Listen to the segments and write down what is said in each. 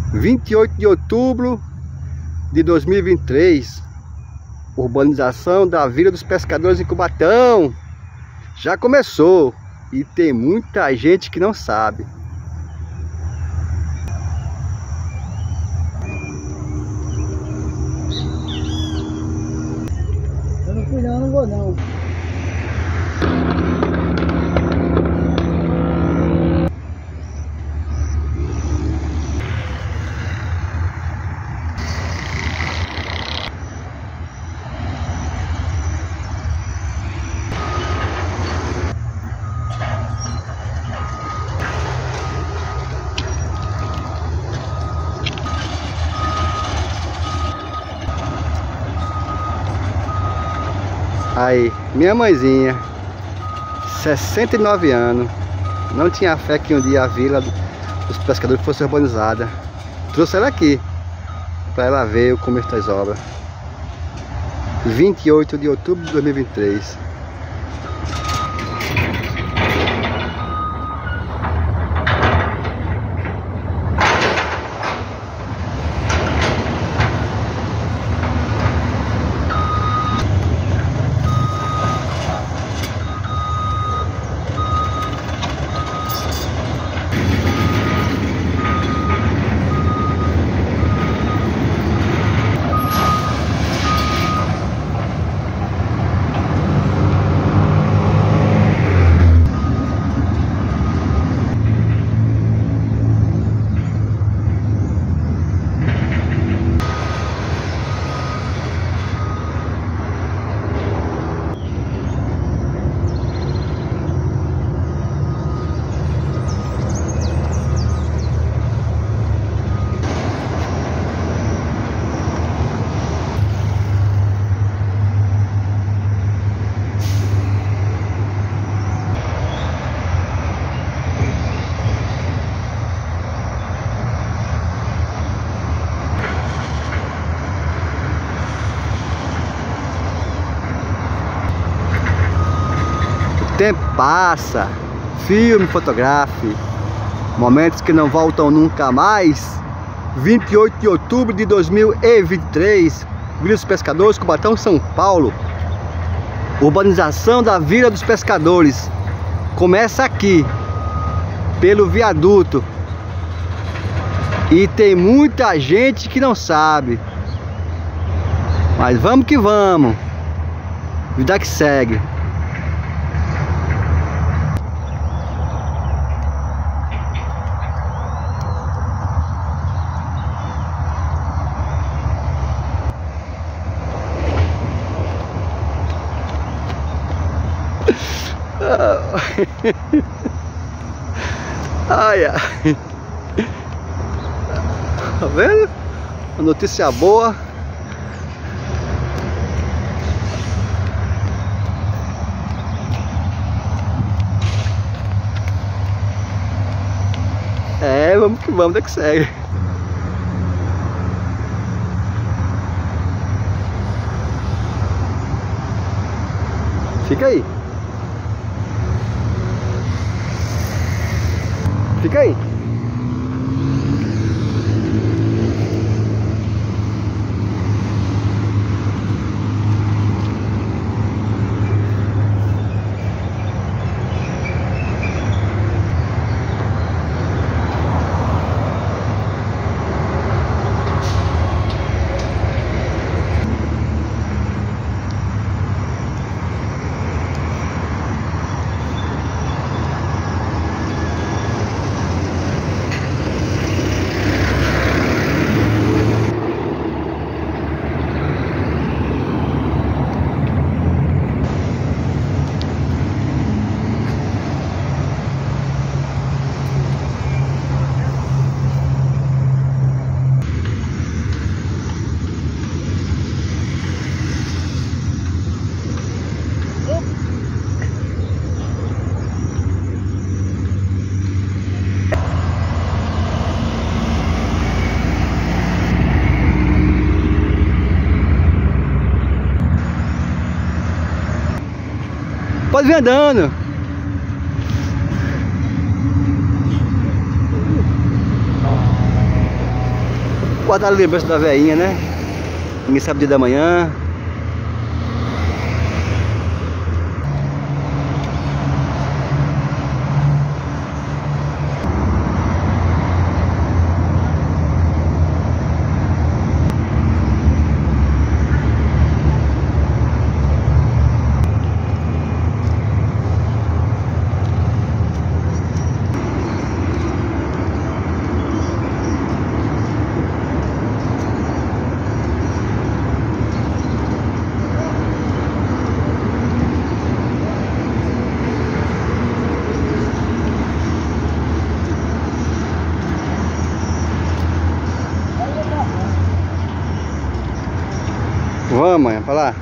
28 de outubro de 2023, urbanização da Vila dos Pescadores em Cubatão já começou e tem muita gente que não sabe. Eu não fui não, não vou não. Aí, minha mãezinha, 69 anos, não tinha fé que um dia a Vila dos Pescadores fosse urbanizada. Trouxe ela aqui, para ela ver o começo das obras. 28 de outubro de 2023. O tempo passa, filme, fotografe, momentos que não voltam nunca mais. 28 de outubro de 2023, Vila dos Pescadores, Cubatão, São Paulo. Urbanização da Vila dos Pescadores começa aqui, pelo viaduto, e tem muita gente que não sabe, mas vamos que vamos, vida que segue. Ai, ai. Tá vendo? Uma notícia boa. É, vamos que vamos, é que segue. Fica aí. Fica aí. Pode vir andando. guardar a lembrança da veinha, né? Ninguém sabe o dia da manhã. Vamos, mãe, pra lá.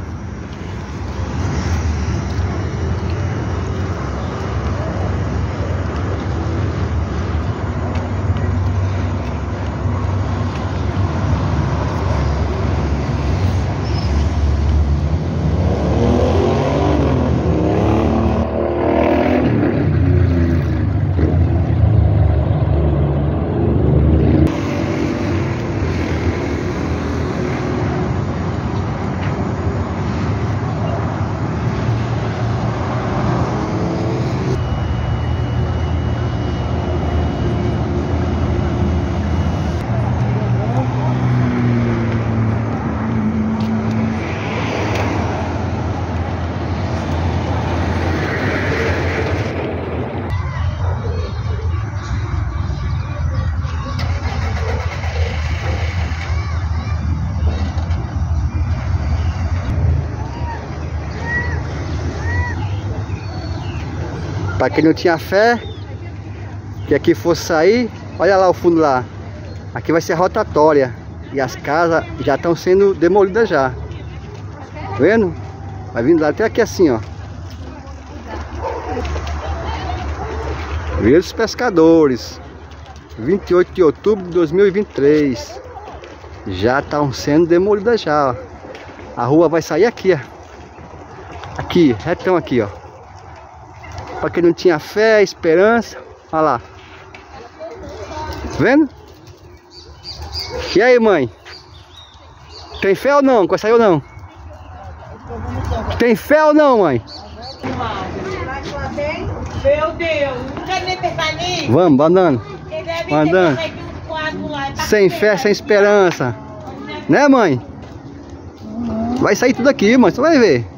Para quem não tinha fé que aqui fosse sair, olha lá o fundo lá. Aqui vai ser rotatória e as casas já estão sendo demolidas já. Tá vendo? Vai vindo lá até aqui assim, ó. Vila dos Pescadores, 28 de outubro de 2023. Já estão sendo demolidas já, ó. A rua vai sair aqui, ó. Aqui, retão aqui, ó. Para quem não tinha fé, esperança, olha lá. Vendo? E aí, mãe? Tem fé ou não? Com essa aí ou não? Tem fé ou não, mãe? Meu Deus, não quer nem pensar nisso? Vamos, andando. Andando. Sem fé, sem esperança. Né, mãe? Vai sair tudo aqui, mãe. Você vai ver.